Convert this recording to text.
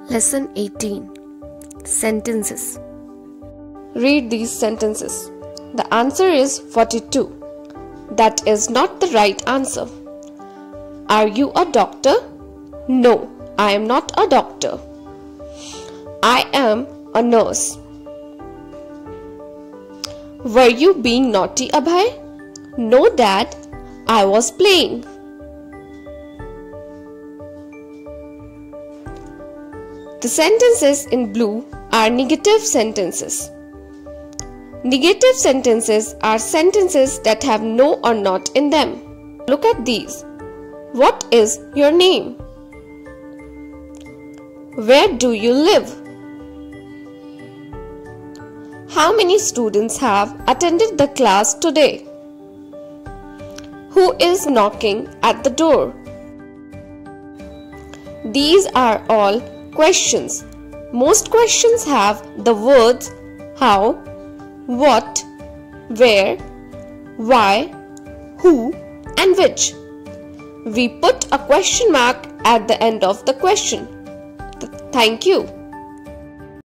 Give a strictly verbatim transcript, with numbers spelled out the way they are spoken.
Lesson eighteen. Sentences. Read these sentences. The answer is forty-two. That is not the right answer. Are you a doctor? No, I am not a doctor. I am a nurse. Were you being naughty, Abhay? No, Dad. I was playing. The sentences in blue are negative sentences. Negative sentences are sentences that have no or not in them. Look at these. What is your name? Where do you live? How many students have attended the class today? Who is knocking at the door? These are all questions. Most questions have the words how, what, where, why, who, and which. We put a question mark at the end of the question. Thank you.